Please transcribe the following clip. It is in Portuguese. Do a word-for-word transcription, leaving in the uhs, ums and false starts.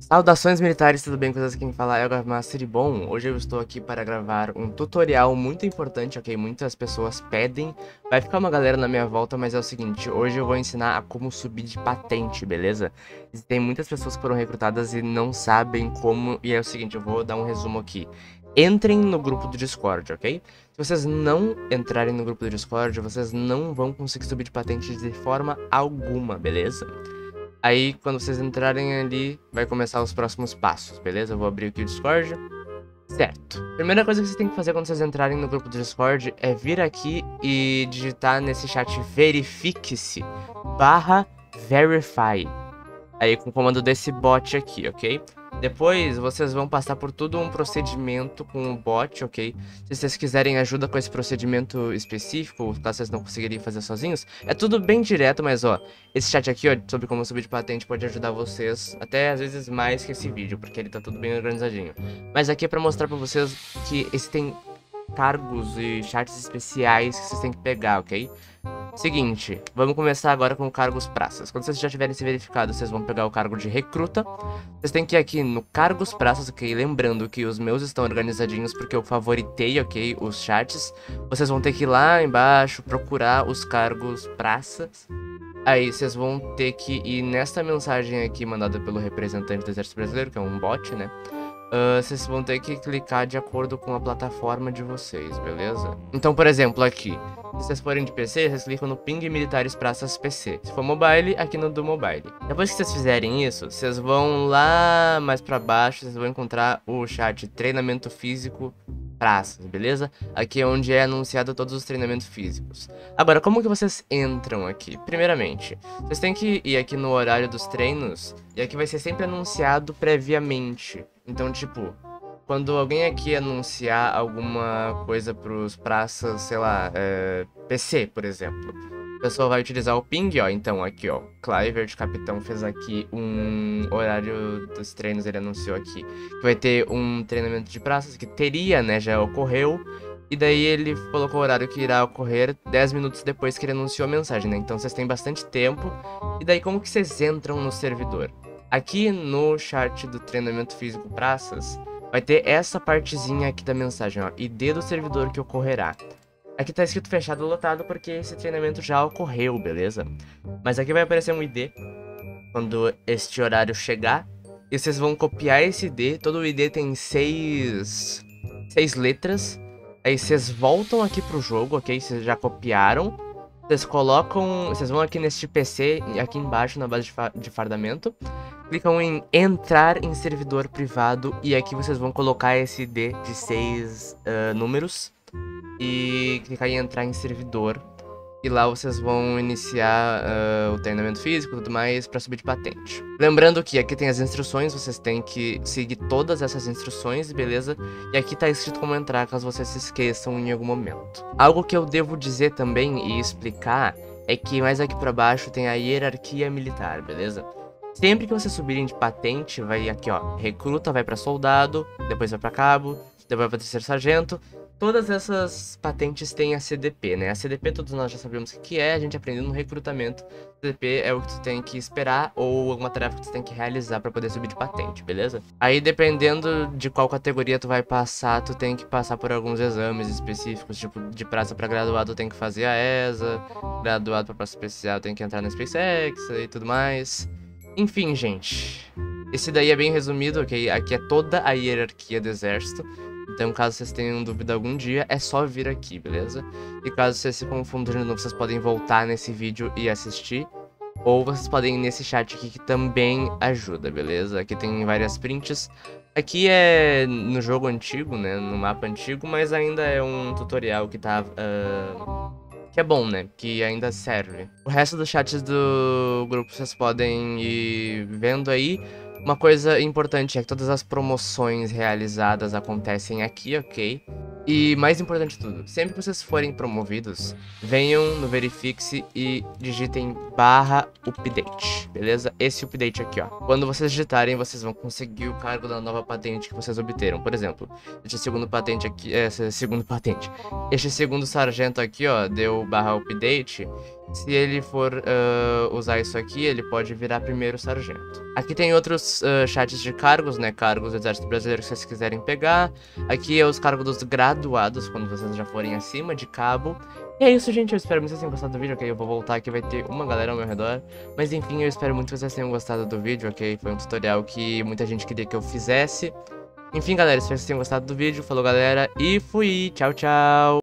Saudações militares, tudo bem? Coisas quem fala é o Gravmaster e bom, hoje eu estou aqui para gravar um tutorial muito importante, ok? Muitas pessoas pedem, vai ficar uma galera na minha volta, mas é o seguinte, hoje eu vou ensinar a como subir de patente, beleza? Tem muitas pessoas que foram recrutadas e não sabem como, e é o seguinte, eu vou dar um resumo aqui. Entrem no grupo do Discord, ok? Se vocês não entrarem no grupo do Discord, vocês não vão conseguir subir de patente de forma alguma, beleza? Aí, quando vocês entrarem ali, vai começar os próximos passos, beleza? Eu vou abrir aqui o Discord. Certo. Primeira coisa que vocês têm que fazer quando vocês entrarem no grupo do Discord é vir aqui e digitar nesse chat verifique-se barra verify. Aí com o comando desse bot aqui, ok? Depois vocês vão passar por todo um procedimento com o bot, ok? Se vocês quiserem ajuda com esse procedimento específico, caso vocês não conseguirem fazer sozinhos, é tudo bem direto, mas ó, esse chat aqui, ó, sobre como subir de patente pode ajudar vocês, até às vezes mais que esse vídeo, porque ele tá tudo bem organizadinho. Mas aqui é pra mostrar pra vocês que existem cargos e chats especiais que vocês têm que pegar, ok? Seguinte, vamos começar agora com cargos praças. Quando vocês já tiverem se verificado, vocês vão pegar o cargo de recruta. Vocês têm que ir aqui no cargos praças, ok? Lembrando que os meus estão organizadinhos porque eu favoritei, ok? Os chats. Vocês vão ter que ir lá embaixo, procurar os cargos praças. Aí vocês vão ter que ir nesta mensagem aqui mandada pelo representante do Exército Brasileiro, que é um bot, né? Uh, vocês vão ter que clicar de acordo com a plataforma de vocês, beleza? Então, por exemplo, aqui, se vocês forem de P C, vocês clicam no Ping Militares Praças P C. Se for mobile, aqui no do mobile. Depois que vocês fizerem isso, vocês vão lá mais pra baixo, vocês vão encontrar o chat Treinamento Físico Praças, beleza? Aqui é onde é anunciado todos os treinamentos físicos. Agora, como que vocês entram aqui? Primeiramente, vocês têm que ir aqui no horário dos treinos, e aqui vai ser sempre anunciado previamente. Então, tipo, quando alguém aqui anunciar alguma coisa pros praças, sei lá, é, P C, por exemplo, o pessoal vai utilizar o ping, ó. Então, aqui, ó, Cliver de Capitão fez aqui um horário dos treinos, ele anunciou aqui que vai ter um treinamento de praças, que teria, né, já ocorreu. E daí ele colocou o horário que irá ocorrer dez minutos depois que ele anunciou a mensagem, né? Então vocês têm bastante tempo. E daí como que vocês entram no servidor? Aqui no chat do treinamento físico praças, vai ter essa partezinha aqui da mensagem, ó, I D do servidor que ocorrerá. Aqui tá escrito fechado ou lotado porque esse treinamento já ocorreu, beleza? Mas aqui vai aparecer um I D quando este horário chegar. E vocês vão copiar esse I D, todo o I D tem seis, seis letras. Aí vocês voltam aqui pro jogo, ok? Vocês já copiaram. Vocês colocam, vocês vão aqui neste P C, aqui embaixo na base de, fa de fardamento. Clicam em entrar em servidor privado e aqui vocês vão colocar esse I D de seis uh, números e clicar em entrar em servidor. E lá vocês vão iniciar uh, o treinamento físico e tudo mais para subir de patente. Lembrando que aqui tem as instruções, vocês têm que seguir todas essas instruções, beleza? E aqui tá escrito como entrar, caso vocês se esqueçam em algum momento. Algo que eu devo dizer também e explicar é que mais aqui para baixo tem a hierarquia militar, beleza? Sempre que vocês subirem de patente, vai aqui, ó, recruta vai para soldado, depois vai para cabo, depois vai para terceiro sargento. Todas essas patentes têm a C D P, né? A C D P todos nós já sabemos o que é, a gente aprendeu no recrutamento. C D P é o que tu tem que esperar ou alguma tarefa que tu tem que realizar para poder subir de patente, beleza? Aí dependendo de qual categoria tu vai passar, tu tem que passar por alguns exames específicos, tipo de praça para graduado tem que fazer a E S A, graduado para praça especial tem que entrar na SpaceX e tudo mais. Enfim, gente, esse daí é bem resumido, ok? Aqui é toda a hierarquia do exército. Então, caso vocês tenham dúvida algum dia, é só vir aqui, beleza? E caso vocês se confundirem de novo, vocês podem voltar nesse vídeo e assistir. Ou vocês podem ir nesse chat aqui que também ajuda, beleza? Aqui tem várias prints. Aqui é no jogo antigo, né? No mapa antigo, mas ainda é um tutorial que tá... Uh... que é bom, né? Que ainda serve. O resto dos chats do grupo vocês podem ir vendo aí. Uma coisa importante é que todas as promoções realizadas acontecem aqui, ok? E mais importante de tudo, sempre que vocês forem promovidos, venham no Verifique-se e digitem barra update, beleza? Esse update aqui, ó. Quando vocês digitarem, vocês vão conseguir o cargo da nova patente que vocês obteram. Por exemplo, este segundo patente aqui, esse segundo patente, este segundo sargento aqui, ó, deu barra update. Se ele for uh, usar isso aqui, ele pode virar primeiro sargento. Aqui tem outros uh, chats de cargos, né? Cargos do Exército Brasileiro que vocês quiserem pegar. Aqui é os cargos dos graduados, quando vocês já forem acima de cabo. E é isso, gente. Eu espero muito que vocês tenham gostado do vídeo, ok? Eu vou voltar aqui, vai ter uma galera ao meu redor. Mas enfim, eu espero muito que vocês tenham gostado do vídeo, ok? Foi um tutorial que muita gente queria que eu fizesse. Enfim, galera, espero que vocês tenham gostado do vídeo. Falou, galera, e fui! Tchau, tchau!